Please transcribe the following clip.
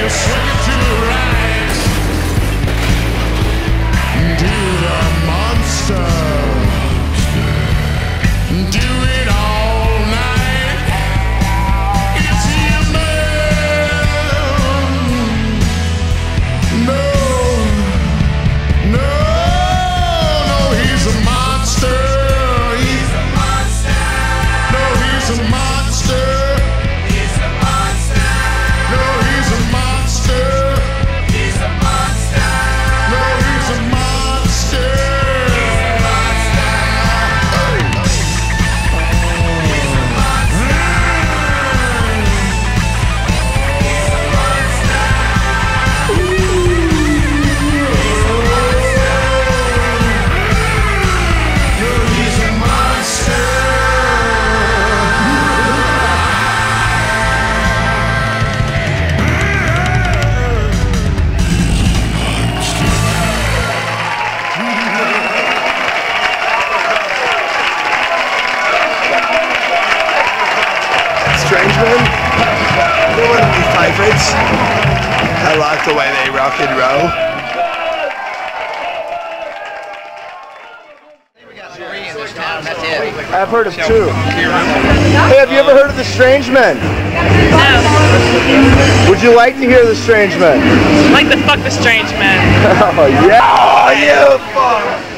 Strangemen, they're one of my favourites. I like the way they rock and roll. I've heard of two. Hey, have you ever heard of the Strangemen? No. Would you like to hear the Strangemen? Like the fuck the Strangemen. Oh yeah! Oh, you fuck!